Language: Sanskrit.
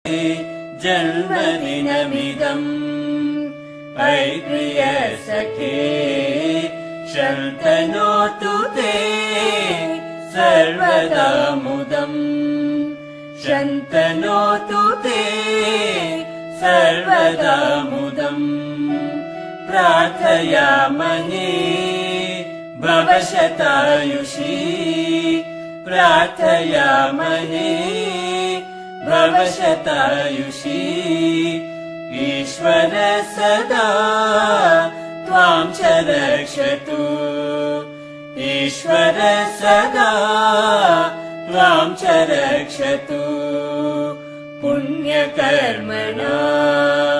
जन्मदिनमिदम् अयि प्रिय सखे शन्तनोतु ते सर्वदा मुदम् शन्तनोतु ते सर्वदा मुदम् प्रार्थयामहे भव शतायुषी प्रार्थयामहे भव शतायुषी ईश्वर सदा त्वां च रक्षतु ईश्वर सदा त्वां च रक्षतु पुण्यकर्मणा